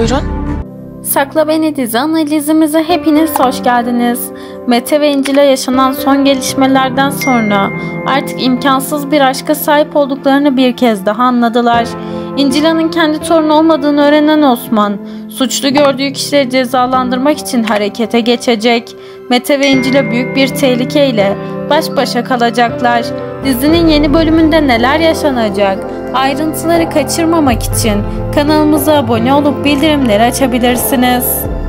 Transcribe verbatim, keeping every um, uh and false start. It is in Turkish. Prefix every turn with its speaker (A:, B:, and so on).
A: Buyurun.
B: Sakla Beni dizi analizimize hepiniz hoş geldiniz. Mete ve İncil'e yaşanan son gelişmelerden sonra artık imkansız bir aşka sahip olduklarını bir kez daha anladılar. İncila'nın kendi torunu olmadığını öğrenen Osman, suçlu gördüğü kişileri cezalandırmak için harekete geçecek. Mete ve İncil'e büyük bir tehlikeyle baş başa kalacaklar. Dizinin yeni bölümünde neler yaşanacak? Ayrıntıları kaçırmamak için kanalımıza abone olup bildirimleri açabilirsiniz.